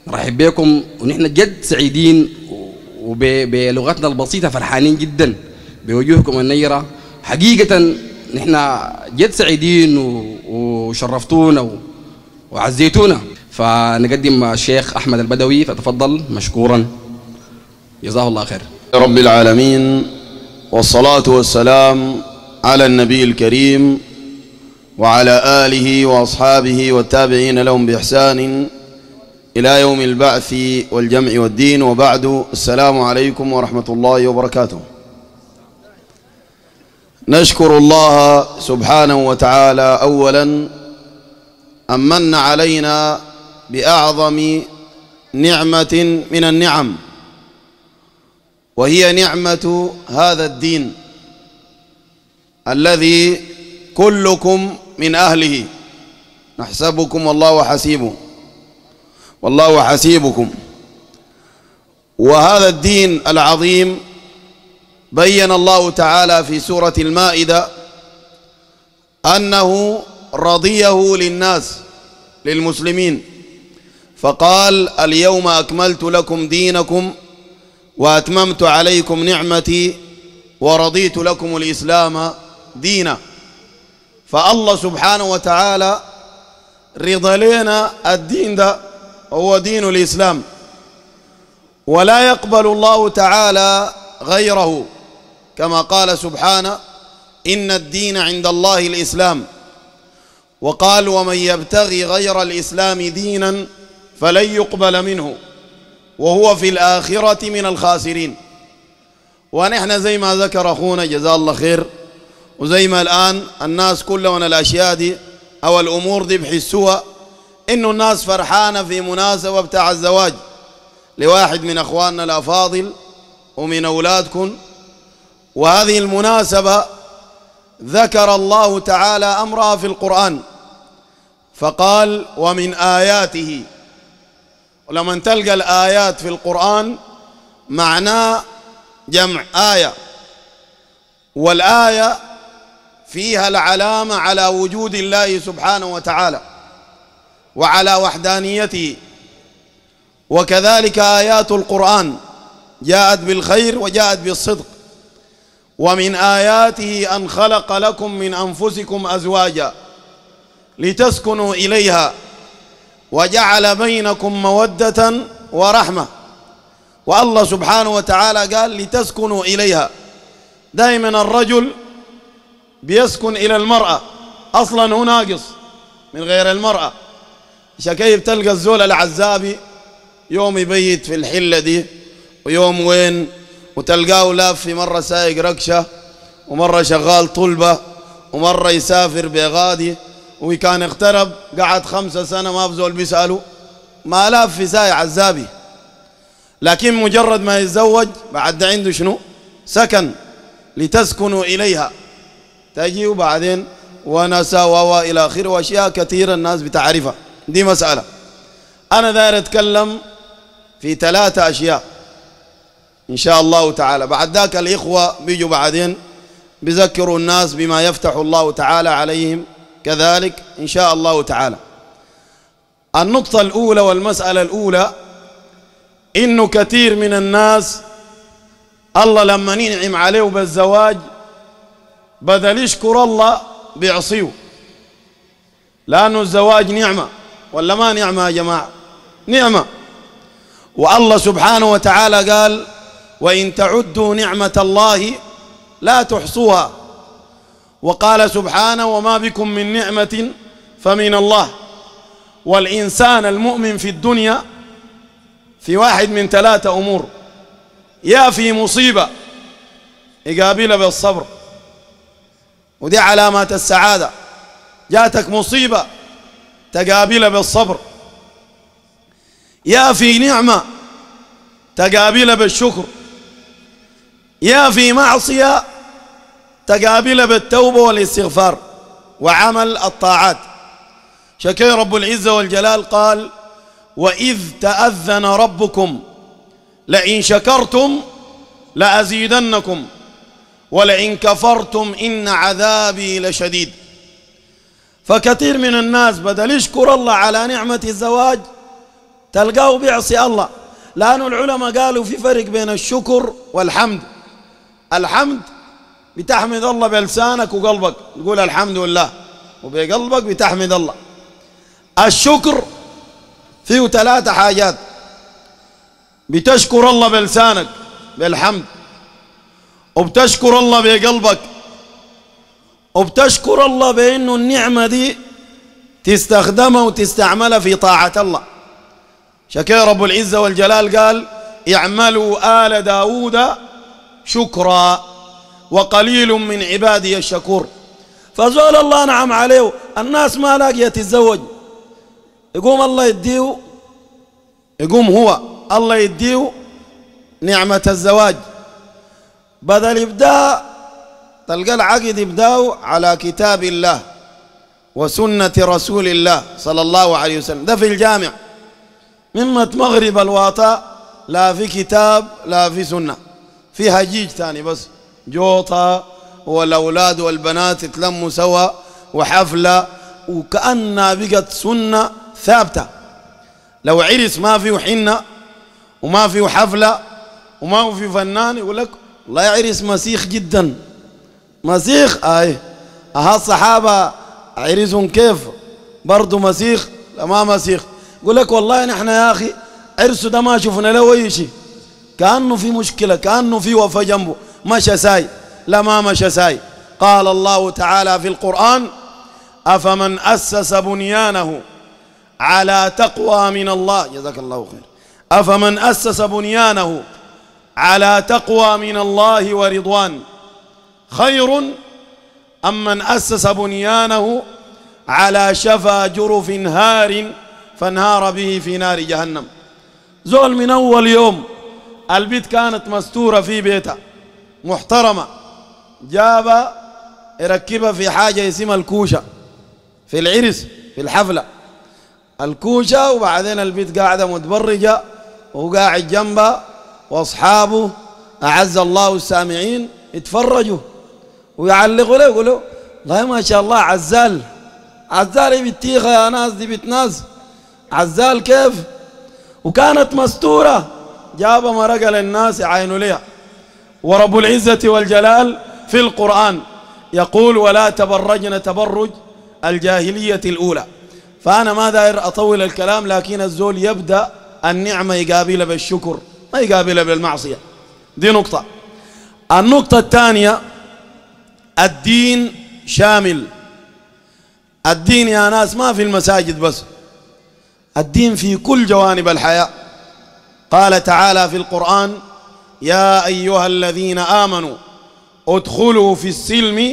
نرحب بكم، ونحن جد سعيدين وبلغتنا البسيطة فرحانين جدا بوجوهكم النيرة. حقيقة نحن جد سعيدين وشرفتونا وعزيتونا. فنقدم الشيخ أحمد البدوي، فتفضل مشكورا، جزاه الله خير. رب العالمين، والصلاة والسلام على النبي الكريم وعلى آله وأصحابه والتابعين لهم بإحسان إلى يوم البعث والجمع والدين، وبعد. السلام عليكم ورحمة الله وبركاته. نشكر الله سبحانه وتعالى أولا أن من علينا بأعظم نعمة من النعم، وهي نعمة هذا الدين الذي كلكم من أهله. نحسبكم والله حسيبه، والله حسيبكم. وهذا الدين العظيم بين الله تعالى في سورة المائدة أنه رضيه للناس، للمسلمين، فقال: اليوم أكملت لكم دينكم وأتممت عليكم نعمتي ورضيت لكم الإسلام دينا. فالله سبحانه وتعالى رضى لنا الدين ده، هو دين الإسلام، ولا يقبل الله تعالى غيره، كما قال سبحانه: إن الدين عند الله الإسلام. وقال: ومن يبتغي غير الإسلام دينا فلن يقبل منه وهو في الآخرة من الخاسرين. ونحن زي ما ذكر أخونا جزاه الله خير، وزي ما الآن الناس كلها من الأشياء دي أو الأمور دي بحسوها إنه الناس فرحانة في مناسبة بتاع الزواج لواحد من أخواننا الأفاضل ومن أولادكم. وهذه المناسبة ذكر الله تعالى أمرها في القرآن، فقال: ومن آياته. ولما تلقى الآيات في القرآن معناه جمع آية، والآية فيها العلامة على وجود الله سبحانه وتعالى وعلى وحدانيته. وكذلك آيات القرآن جاءت بالخير وجاءت بالصدق. ومن آياته أن خلق لكم من أنفسكم أزواجا لتسكنوا إليها وجعل بينكم مودة ورحمة. والله سبحانه وتعالى قال: لتسكنوا إليها. دائما الرجل بيسكن إلى المرأة، أصلا هو ناقص من غير المرأة. شكيف تلقى الزول العزابي يوم يبيت في الحلة دي ويوم وين، وتلقاه لاف في مرة سايق ركشة ومرة شغال طلبة ومرة يسافر بغادي، وكان اقترب قعد 5 سنة ما بزول بيسأله، ما لاف في سايق عزابي. لكن مجرد ما يتزوج بعد عنده شنو؟ سكن لتسكنوا إليها، تجي وبعدين ونسى إلى آخره، وأشياء كثيرة الناس بتعرفها. دي مسألة. أنا داير أتكلم في 3 أشياء إن شاء الله تعالى. بعد ذاك الإخوة بيجوا بعدين بيذكروا الناس بما يفتح الله تعالى عليهم كذلك إن شاء الله تعالى. النقطة الأولى والمسألة الأولى إنه كثير من الناس الله لما ينعم عليه بالزواج بدل يشكر الله بيعصيه، لأنه الزواج نعمة ولا ما نعمة يا جماعة؟ نعمة. والله سبحانه وتعالى قال: وإن تعدوا نعمة الله لا تحصوها. وقال سبحانه: وما بكم من نعمة فمن الله. والإنسان المؤمن في الدنيا في واحد من 3 أمور: يا في مصيبة يقابلها بالصبر، ودي علامات السعادة. جاتك مصيبة تقابلها بالصبر. يا في نعمة تقابلها بالشكر. يا في معصية تقابلها بالتوبة والاستغفار وعمل الطاعات. شكي رب العزة والجلال قال: وإذ تأذن ربكم لئن شكرتم لأزيدنكم ولئن كفرتم إن عذابي لشديد. فكثير من الناس بدل يشكر الله على نعمة الزواج تلقاه بيعصي الله. لأن العلماء قالوا في فرق بين الشكر والحمد. الحمد بتحمد الله بلسانك وقلبك، تقول الحمد لله، وبقلبك بتحمد الله. الشكر فيه 3 حاجات: بتشكر الله بلسانك بالحمد، وبتشكر الله بقلبك، وبتشكر الله بأنه النعمة دي تستخدمها وتستعملها في طاعة الله. شكر رب العزة والجلال قال: اعملوا آل داود شكرا وقليل من عبادي الشكور. فزول الله نعم عليه، الناس ما لاقيه تتزوج، يقوم الله يديه، يقوم هو الله يديه نعمة الزواج، بدل يبدأ تلقى العقد يبدأ على كتاب الله وسنة رسول الله صلى الله عليه وسلم. ده في الجامع مما مغرب الواطا، لا في كتاب لا في سنة، في هجيج ثاني بس جوطة والأولاد والبنات يتلموا سوا وحفلة، وكأنها بقت سنة ثابتة. لو عرس ما فيه حنة وما فيه حفلة وما فيه فنان، يقول لك والله عرس مسيخ جدا. مسيخ الصحابة عرسهم كيف برضو مسيخ؟ لا ما مسيخ. يقول لك والله نحن يا أخي عرسه ده ما شفنا له أي شيء، كأنه في مشكلة، كأنه في وفاة جنبه، مشى ساي. لا ما مشى ساي. قال الله تعالى في القرآن: أفمن أسس بنيانه على تقوى من الله، جزاك الله خير، أفمن أسس بنيانه على تقوى من الله ورضوان خير أم من أسس بنيانه على شفا جرف هار فانهار به في نار جهنم. زول من أول يوم البيت كانت مستورة في بيتها محترمة، جاب يركبها في حاجة اسمها الكوشة في العرس في الحفلة، الكوشة، وبعدين البيت قاعدة متبرجة وهو قاعد جنبها وأصحابه أعز الله السامعين يتفرجوا ويعلقوا له، يقولوا والله ما شاء الله عزال، عزال بتيخة يا ناس، دي بتناس عزال كيف. وكانت مستورة، جاب مرقة للناس يعاينوا لها. ورب العزة والجلال في القرآن يقول: ولا تبرجن تبرج الجاهلية الأولى. فأنا ما داير أطول الكلام، لكن الزول يبدأ النعمة يقابلها بالشكر، ما يقابلها بالمعصية. دي نقطة. النقطة الثانية: الدين شامل. الدين يا ناس ما في المساجد بس، الدين في كل جوانب الحياة. قال تعالى في القرآن: يا أيها الذين آمنوا ادخلوا في السلم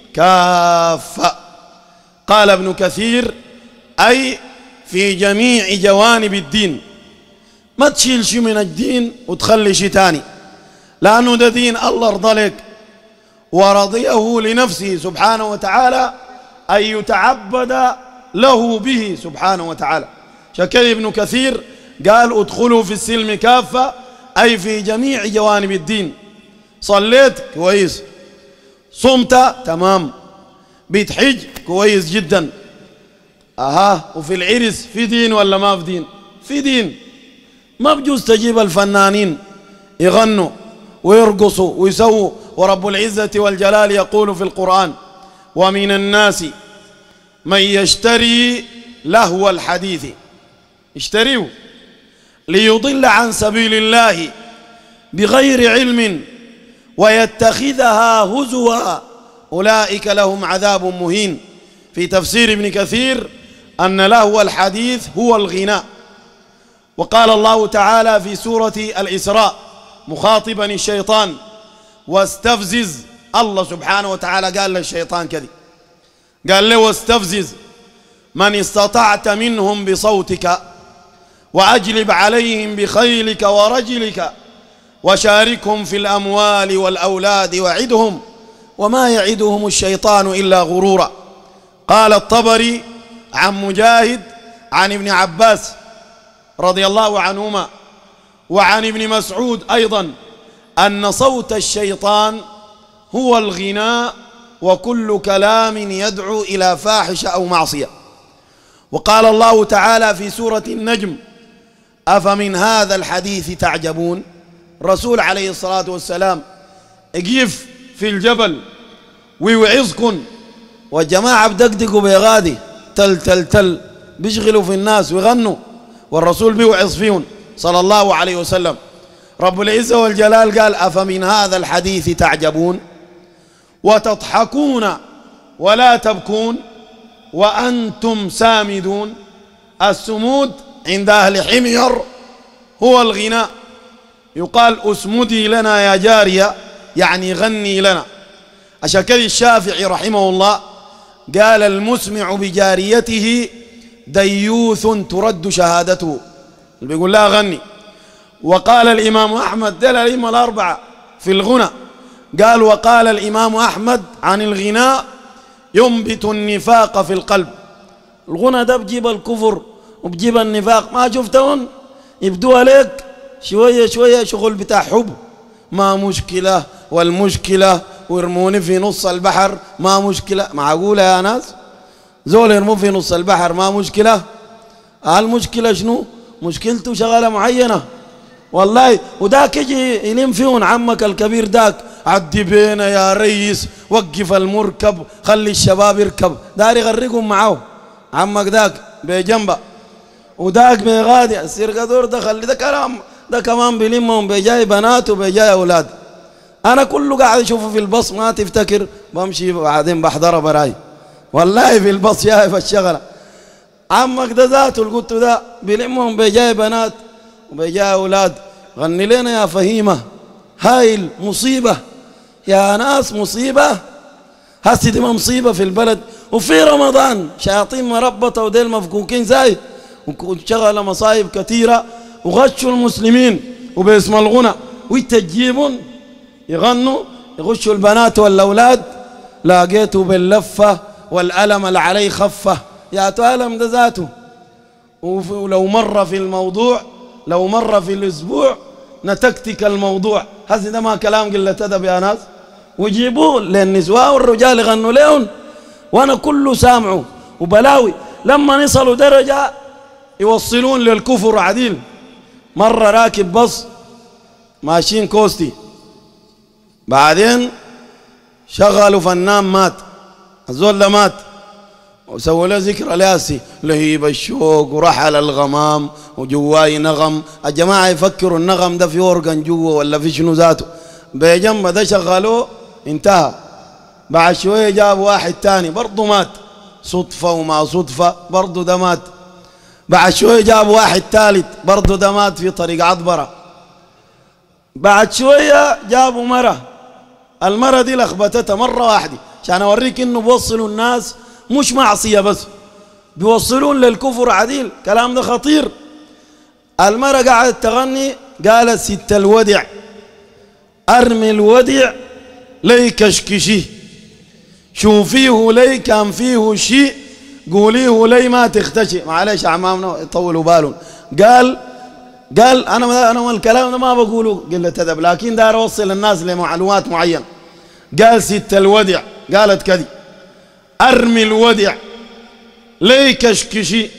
كافة. قال ابن كثير: أي في جميع جوانب الدين، ما تشيل شيء من الدين وتخلي شيء تاني، لأنه ده دين الله رضى لك ورضيه لنفسه سبحانه وتعالى أن يتعبد له به سبحانه وتعالى. شكل ابن كثير قال: ادخلوا في السلم كافة، أي في جميع جوانب الدين. صليت كويس، صمت تمام، بتحج كويس جدا، وفي العرس في دين ولا ما في دين؟ في دين. ما بجوز تجيب الفنانين يغنوا ويرقصوا ويسووا. ورب العزة والجلال يقول في القرآن: ومن الناس من يشتري لهو الحديث، اشتريه ليضل عن سبيل الله بغير علم ويتخذها هزوا أولئك لهم عذاب مهين. في تفسير ابن كثير أن لهو الحديث هو الغناء. وقال الله تعالى في سورة الإسراء مخاطبا الشيطان: واستفزز. الله سبحانه وتعالى قال للشيطان كذي، قال له: واستفزز من استطعت منهم بصوتك وأجلب عليهم بخيلك ورجلك وشاركهم في الأموال والأولاد وعدهم وما يعدهم الشيطان إلا غرورا. قال الطبري عن مجاهد عن ابن عباس رضي الله عنهما وعن ابن مسعود أيضا أن صوت الشيطان هو الغناء وكل كلام يدعو إلى فاحشة أو معصية. وقال الله تعالى في سورة النجم: أفمن هذا الحديث تعجبون. الرسول عليه الصلاة والسلام يقف في الجبل ويوعظكم، والجماعة بدقدقوا بيغادي تل تل تل بيشغلوا في الناس ويغنوا، والرسول بيوعظ فيهم صلى الله عليه وسلم. رب العزة والجلال قال أفمن هذا الحديث تعجبون وتضحكون ولا تبكون وأنتم سامدون. السمود عند أهل حمير هو الغناء، يقال أسمدي لنا يا جارية، يعني غني لنا. عشان كذا الشافعي رحمه الله قال المسمع بجاريته ديوث ترد شهادته، اللي بيقول لها غني. وقال الإمام أحمد، دل الأئمة الأربعة في الغنى، قال وقال الإمام أحمد عن الغناء ينبت النفاق في القلب. الغنى ده بجيب الكفر وبجيب النفاق، ما شفتهم يبدوا لك شوية شوية شغل بتاع حب، ما مشكلة، والمشكلة ويرموني في نص البحر ما مشكلة. معقولة يا ناس؟ زول يرمون في نص البحر ما مشكلة؟ المشكلة شنو؟ مشكلته شغلة معينة والله. وداك يجي يلم فيهم عمك الكبير داك، عدي بينا يا ريس، وقف المركب، خلي الشباب يركب، دار يغرقهم معاه عمك داك بجنبه، وداك بيغادي السيركادور ده خلي ده كلام، ده كمان بيلمهم بجاي بنات وبجاي اولاد. انا كله قاعد اشوفه في البص، ما تفتكر بمشي بعدين بحضره براي والله في البص شايف الشغله. عمك ده ذاته القط ده بيلمهم بجاي بنات وبجاي اولاد. غني لنا يا فهيمه، هاي مصيبه يا ناس، مصيبه. هسه دي مصيبه في البلد، وفي رمضان شياطين مربطه وديل مفكوكين زي، وشغل مصايب كثيره وغشوا المسلمين وباسم الغنى، ويتجيبون يغنوا يغشوا البنات والاولاد. لاقيته باللفه والالم اللي عليه خفه، يا تألم ده ذاته. ولو مر في الموضوع، لو مر في الاسبوع نتكتك الموضوع. هذا ده ما كلام قله ادب يا ناس. ويجيبوه للنسوان والرجال يغنوا لهم، وانا كله سامعه وبلاوي. لما نصلوا درجه يوصلون للكفر عديل. مره راكب بص ماشيين كوستي، بعدين شغلوا فنان مات، الزول ده مات، وسووا له ذكرى لاسي لهيب الشوق ورحل الغمام وجواي نغم. الجماعه يفكروا النغم ده في اورجن جوا ولا في شنو ذاته، بجنب ده شغلوه انتهى. بعد شويه جابوا واحد تاني برضه مات، صدفه وما صدفه برضه ده مات. بعد شويه جابوا واحد ثالث برضه ده مات في طريق عطبره. بعد شويه جابوا مره، المره دي لخبتتها مره واحده عشان اوريك انه بيوصلوا الناس مش معصيه بس، بيوصلون للكفر عديل. كلام ده خطير. المره قاعدت تغني، قالت ست الودع ارمي الودع لي كشكشي، شوفيه لي كان فيه شيء، قوليه لي ما تختشي. معلش عمامنا يطولوا بالهم. قال انا الكلام ده ما بقوله قله ادب، لكن داير اوصل الناس لمعلومات معينه. قال ست الودع قالت كذي ارمي الودع لي كشكشي،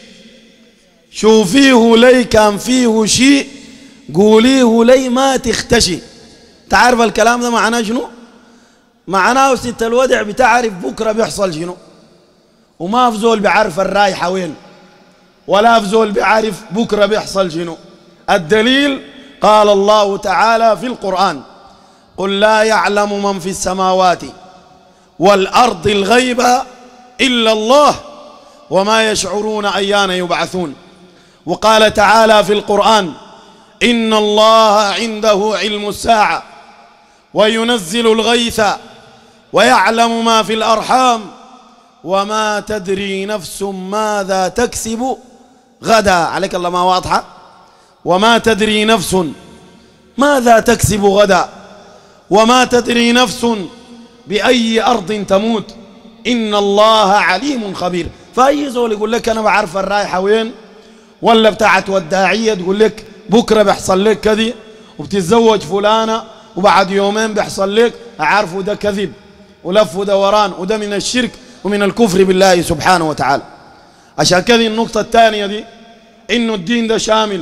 شوفيه لي كان فيه شيء، قوليه لي ما تختشي. تعرف الكلام ده معناه شنو؟ معناه ست الودع بتعرف بكره بيحصل شنو، وما في زول بيعرف الرايحه وين، ولا في زول بيعرف بكره بيحصل شنو. الدليل قال الله تعالى في القرآن قل لا يعلم من في السماوات والأرض الغيب إلا الله وما يشعرون أيان يبعثون. وقال تعالى في القرآن إن الله عنده علم الساعة وينزل الغيث ويعلم ما في الأرحام وما تدري نفس ماذا تكسب غدا. عليك الله ما واضحة؟ وما تدري نفس ماذا تكسب غدا وما تدري نفس بأي أرض تموت إن الله عليم خبير. فأي زول يقول لك أنا بعرف الرايحة وين، ولا بتاعت وداعية تقول لك بكرة بيحصل لك كذي، وبتتزوج فلانة وبعد يومين بيحصل لك، أعرفوا ده كذب ولف ودوران، وده من الشرك ومن الكفر بالله سبحانه وتعالى. عشان كذا النقطة الثانية دي إنه الدين ده شامل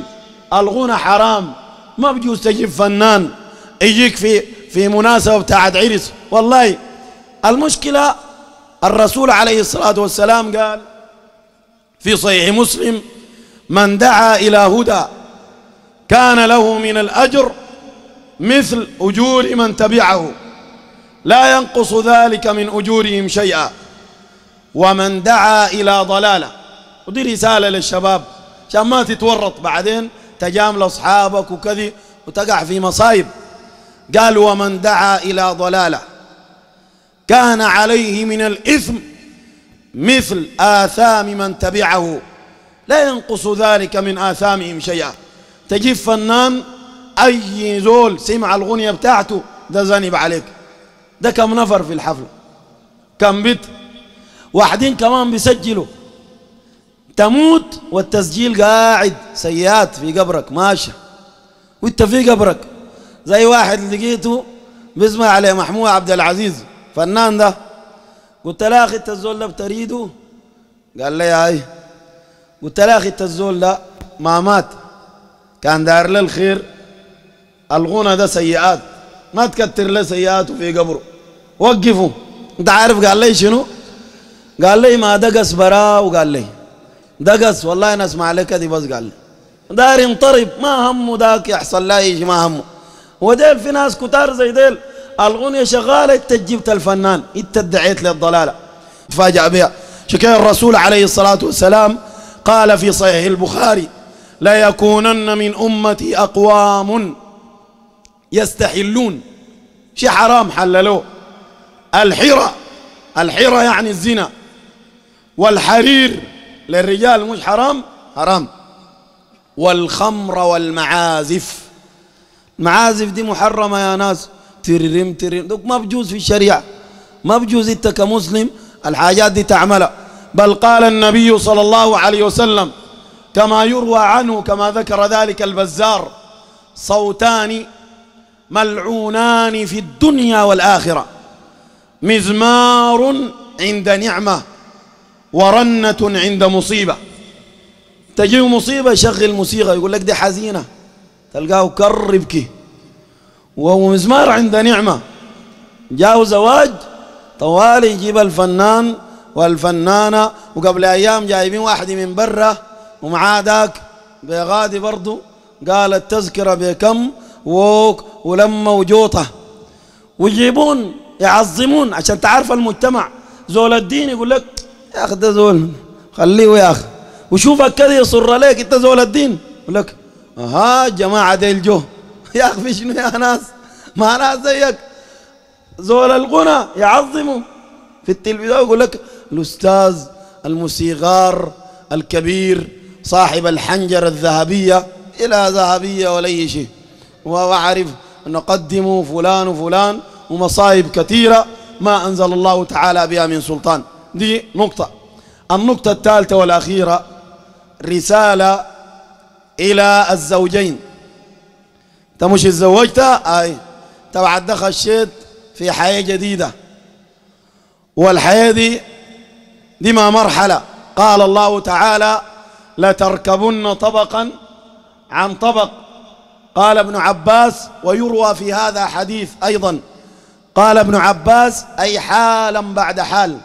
الغنى حرام، ما بجوز تجيب فنان يجيك في مناسبة بتاعت عرس. والله المشكلة الرسول عليه الصلاة والسلام قال في صحيح مسلم: من دعا إلى هدى كان له من الأجر مثل أجور من تبعه لا ينقص ذلك من أجورهم شيئا، ومن دعا إلى ضلالة. ودي رسالة للشباب عشان ما تتورط بعدين تجامل أصحابك وكذي وتقع في مصايب. قال: ومن دعا إلى ضلالة كان عليه من الإثم مثل آثام من تبعه لا ينقص ذلك من آثامهم شيئا. تجيب فنان أي زول سمع الغنية بتاعته ده ذنب عليك. ده كم نفر في الحفلة؟ كم بيت؟ واحدين كمان بيسجلوا، تموت والتسجيل قاعد سيئات في قبرك ماشي وانت في قبرك. زي واحد لقيته بيسمع عليه محمود عبد العزيز فنان ده، قلت له: اخي انت الزول ده بتريده؟ قال لي: هاي. قلت له: اخي انت الزول ده ما مات كان داير له الخير، الغنى ده سيئات، ما تكتر له سيئاته في قبره، وقفوا. انت عارف قال لي شنو؟ قال لي: ما دقس برا. وقال لي دقس والله انا اسمع لك دي، بس قال لي داير ينطرب ما همه ذاك يحصل لا شيء ما همه. وديل في ناس كتار زي ديل الغنية شغالة، انت جبت الفنان، انت ادعيت للضلالة تفاجأ بها. شكا الرسول عليه الصلاة والسلام قال في صحيح البخاري: لا يكونن من أمتي أقوام يستحلون شيء حرام حللوه، الحرى يعني الزنا، والحرير للرجال مش حرام والخمر والمعازف. المعازف دي محرمة يا ناس، تررم دوك ما بجوز في الشريعة، ما بجوز انت كمسلم الحاجات دي تعملها. بل قال النبي صلى الله عليه وسلم كما يروى عنه كما ذكر ذلك البزار: صوتان ملعونان في الدنيا والآخرة، مزمار عند نعمة ورنة عند مصيبة. تجي مصيبة يشغل موسيقى يقول لك دي حزينة، تلقاه كر يبكي. وهو مزمار عند نعمة. جاءوا زواج طوالي يجيب الفنان والفنانة، وقبل أيام جايبين واحد من برا ومعاه ذاك بغادي برضو، قال التذكرة بكم ولما وجوطة، ويجيبون يعظمون عشان تعرف المجتمع. زول الدين يقول لك: يا أخي ده زول خليه يا أخي، وشوفك كده يصر عليك انت زول الدين، يقول لك: جماعة ديل جو. يا أخي في شنو يا ناس؟ ما ناس زيك. زول الغنى يعظموا في التلفزيون، يقول لك الأستاذ الموسيقار الكبير صاحب الحنجرة الذهبية، إلى ذهبية ولا أي شيء، وأعرف نقدم فلان وفلان ومصايب كثيرة ما أنزل الله تعالى بها من سلطان. دي نقطة. النقطة الثالثة والأخيرة رسالة إلى الزوجين. أنت مش اتزوجت؟ تبعد ده خشيت في حياة جديدة، والحياة دي ما مرحلة. قال الله تعالى: لتركبن طبقا عن طبق. قال ابن عباس، ويروى في هذا حديث أيضا، قال ابن عباس: أي حالا بعد حال.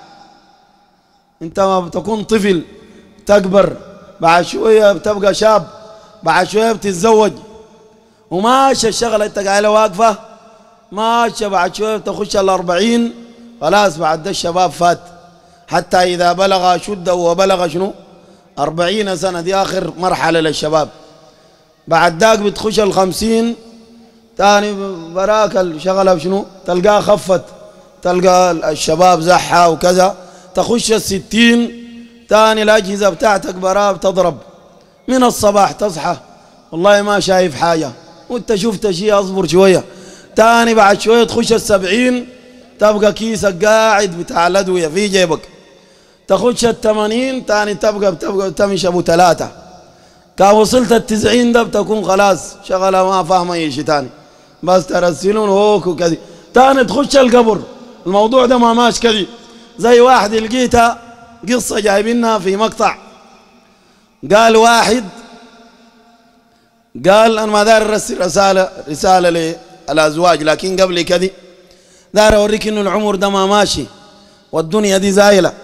انت ما بتكون طفل تكبر، بعد شوية بتبقى شاب، بعد شوية بتتزوج، وماشي الشغلة انت قايلة واقفة ماشي، بعد شوية بتخش 40 خلاص، بعد ده الشباب فات. حتى إذا بلغ شده وبلغ شنو 40 سنة، دي آخر مرحلة للشباب. بعد ذاك بتخش 50 تاني، براك الشغلة بشنو تلقاه خفت، تلقى الشباب زحة وكذا. تخش 60 تاني الأجهزة بتاعتك برا بتضرب من الصباح، تصحى والله ما شايف حاجة، وانت شفت شيء اصبر شوية. تاني بعد شوية تخش 70 تبقى كيسك قاعد بتاع الأدوية في جيبك. تخش 80 تاني تبقى تمشي أبو 3. كان وصلت 90 ده بتكون خلاص شغلة ما فاهمة أي شيء تاني، بس ترسلون هوك وكذي. تاني تخش القبر، الموضوع ده ما ماش كذي. زي واحد لقيتها قصة جايبينها في مقطع، قال واحد قال أنا ما دار أرسل رسالة للأزواج، لكن قبل كذا دار أوريك إنه العمر ده ما ماشي والدنيا دي زايلة.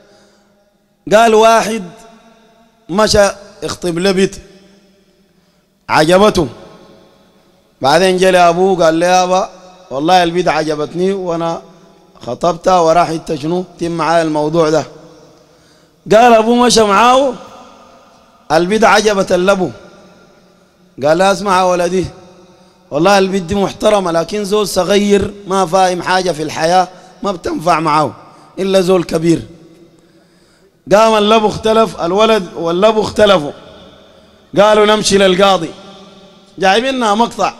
قال واحد مشى يخطب لبيت عجبته، بعدين جاء لأبوه قال لي يابا والله البيت عجبتني وأنا خطبتها وراح انت شنو تم معايا الموضوع ده. قال أبوه مشى معاه، البيت عجبت اللبو، قال لا اسمع يا ولدي والله البيت دي محترمة، لكن زول صغير ما فاهم حاجة في الحياة ما بتنفع معاه إلا زول كبير. قام اللبو اختلف، الولد واللبو اختلفوا، قالوا نمشي للقاضي، جايبيننا مقطع.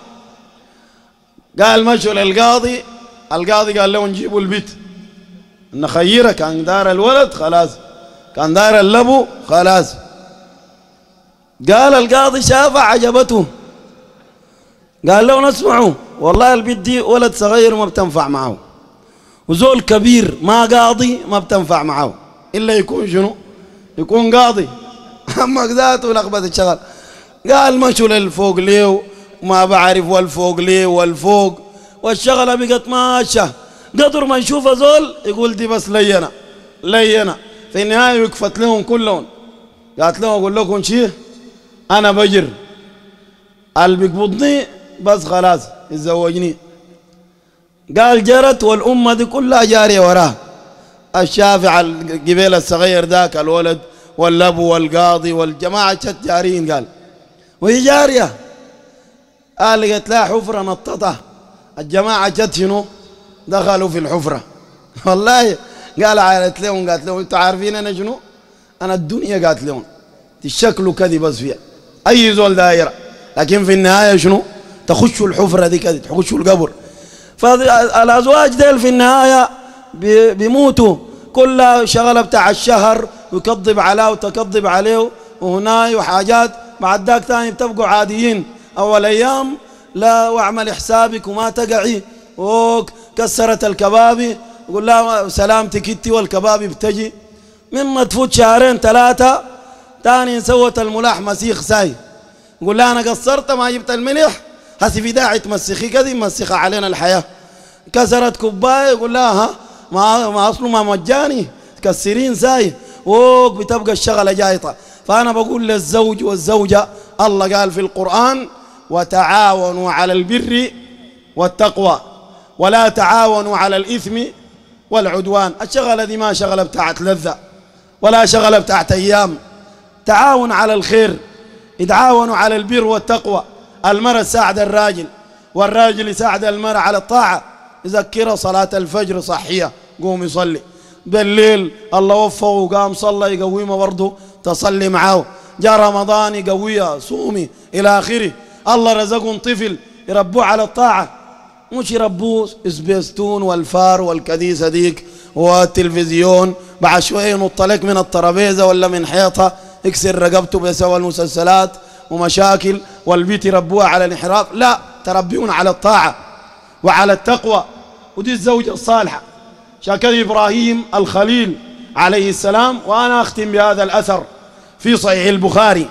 قال مشوا للقاضي، القاضي قال له نجيبوا البيت نخيره، كان دار الولد خلاص، كان دار اللبو خلاص. قال القاضي شافه عجبته، قال له نسمعه والله البيت دي ولد صغير ما بتنفع معه، وزول كبير ما قاضي ما بتنفع معه إلا يكون شنو؟ يكون قاضي. أما ذاته لخبط الشغل. قال مشوا للفوق ليه وما بعرف والفوق ليه والفوق، والشغلة بقت ماشية. قدر ما يشوف زول يقول دي بس لينا لينا، في النهاية يكفت لهم كلهم. قالت لهم أقول لكم شيء، أنا بجر اللي بيقبضني بس خلاص يتزوجني. قال جرت والأمة دي كلها جارية وراه، الشافع القبيل الصغير ذاك الولد والأبو والقاضي والجماعة شت جاريين. قال وهي جارية، قال قالت لا حفرة نططة، الجماعة جت شنو دخلوا في الحفرة. والله قال قالت لهم انتوا عارفين انا شنو؟ انا الدنيا قالت لهم تشكلوا كذي بس فيها اي زول دايره، لكن في النهايه شنو؟ تخشوا الحفره دي كذي، تخشوا القبر. فالازواج ديل في النهايه بيموتوا، كلها شغله بتاع الشهر ويكذب عليه وتكذب عليه وهناي وحاجات، بعد ذاك ثاني بتبقوا عاديين. اول ايام لا واعمل حسابك وما تقعي وكسرت الكبابي، يقول لها سلامتك انت والكبابي بتجي. مما تفوت شهرين ثلاثة تاني سوت الملاح مسيخ ساي، يقول لها أنا قصرت ما جبت الملح، هسي في داعي تمسخي كذي مسخة علينا الحياة. كسرت كوباية يقول لها ها ما أصله ما مجاني تكسرين ساي، بتبقى الشغلة جايطة. فأنا بقول للزوج والزوجة، الله قال في القرآن وتعاونوا على البر والتقوى ولا تعاونوا على الإثم والعدوان. الشغلة دي ما شغلة بتاعت لذة ولا شغلة بتاعت أيام، تعاون على الخير، يتعاونوا على البر والتقوى. المرأة تساعد الراجل والراجل يساعد المرأة على الطاعة، يذكرها صلاة الفجر صحية قوم يصلي بالليل، الله وفقه وقام صلى يقويمه برضه تصلي معاه، جاء رمضان يقويها صومي إلى آخره. الله رزقهم طفل يربوه على الطاعة، مش يربوه سبيستون والفار والكديسة ديك والتلفزيون، بعد شوية ينط لك من الترابيزة ولا من حيطة يكسر رقبته بسوى المسلسلات ومشاكل، والبيت يربوها على الانحراف. لا، تربيون على الطاعة وعلى التقوى، ودي الزوجة الصالحة. شكل إبراهيم الخليل عليه السلام. وأنا أختم بهذا الأثر في صحيح البخاري،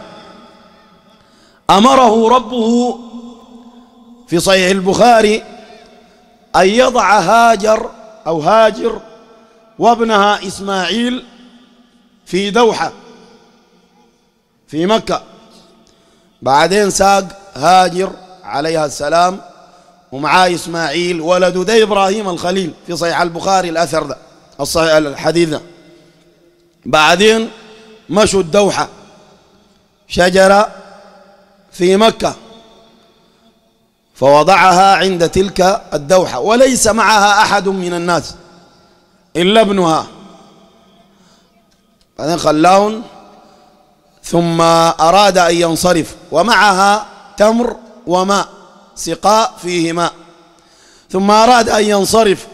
أمره ربه في صحيح البخاري أن يضع هاجر وابنها إسماعيل في دوحة في مكة. بعدين ساق هاجر عليها السلام ومعاه إسماعيل ولده، ده إبراهيم الخليل في صحيح البخاري الأثر ده الصحيح الحديث ده. بعدين مشوا الدوحة، شجرة في مكة، فوضعها عند تلك الدوحة وليس معها أحد من الناس إلا ابنها. بعدين خلاهم، ثم أراد أن ينصرف ومعها تمر وماء، سقاء فيه ماء، ثم أراد أن ينصرف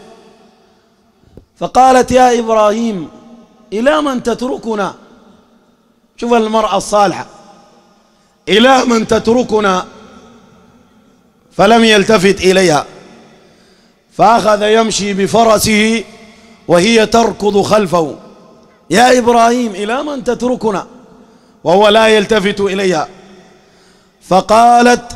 فقالت يا إبراهيم إلى من تتركنا؟ شوف المرأة الصالحة، إلى من تتركنا؟ فلم يلتفت إليها، فأخذ يمشي بفرسه وهي تركض خلفه. يا إبراهيم إلى من تتركنا؟ وهو لا يلتفت إليها. فقالت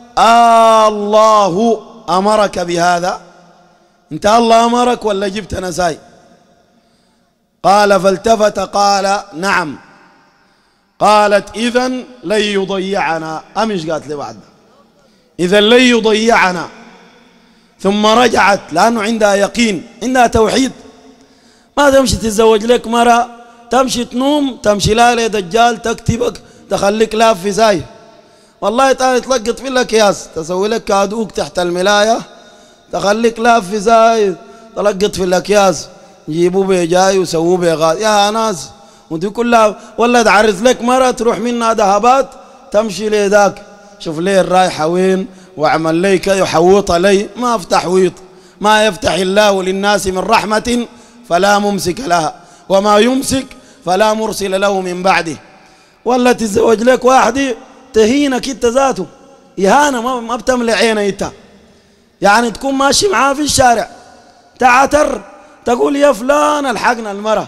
الله أمرك بهذا؟ أنت الله أمرك ولا جبت نساي؟ قال فالتفت قال نعم. قالت إذن لن يضيعنا. أمش قالت لي بعد إذن لن يضيعنا. ثم رجعت لأنه عندها يقين، عندها توحيد. ما تمشي تتزوج لك مرة تمشي تنوم تمشي لا دجال تكتبك تخليك لاف في زاي، والله تعالى تلقط في الأكياس تسوي لك كادوك تحت الملاية تخليك لاف في زاي تلقط في الأكياس يجيبوا بيه جاي ويسووا بيه غاز. يا ناس ودي كلها ولا تعرض لك مرة تروح منها ذهبات تمشي لي ذاك شوف ليه الرايحة وين واعمل لي كي يحوط لي. ما في تحويط. ما يفتح الله للناس من رحمة فلا ممسك لها وما يمسك فلا مرسل له من بعده. ولا تتزوج لك واحدة تهينك انت ذاته إهانة ما بتملي عينه انت، يعني تكون ماشي معاه في الشارع تعتر تقول يا فلان الحقنا المرة.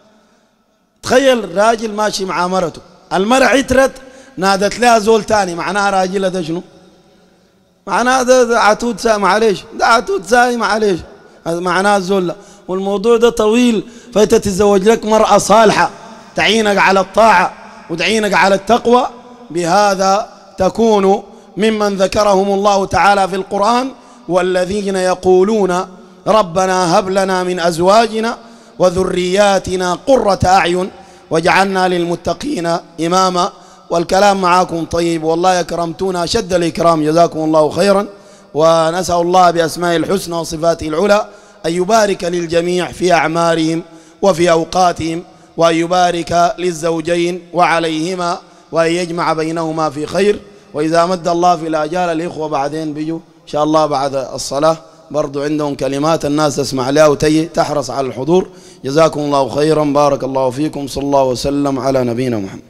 تخيل راجل ماشي مع مرته، المرة عترت نادت لها زول تاني، معناها راجلها ده شنو؟ معناها ده عتود ساي معليش، ده عتود ساي معليش، معناها الزول. والموضوع ده طويل. فانت تتزوج لك مرأة صالحة تعينك على الطاعة وتعينك على التقوى، بهذا تكون ممن ذكرهم الله تعالى في القرآن والذين يقولون ربنا هب لنا من أزواجنا وذرياتنا قرة أعين واجعلنا للمتقين إماما. والكلام معاكم طيب والله أكرمتونا شد الإكرام جزاكم الله خيرا. ونسأل الله بأسماء الحسنى وصفاته العلى أن يبارك للجميع في أعمارهم وفي أوقاتهم، وأن يبارك للزوجين وعليهما، وأن يجمع بينهما في خير. وإذا مد الله في الآجال الإخوة بعدين بيجوا إن شاء الله بعد الصلاة برضو عندهم كلمات الناس تسمع لها وتي تحرص على الحضور. جزاكم الله خيرا. بارك الله فيكم. صلى الله وسلم على نبينا محمد.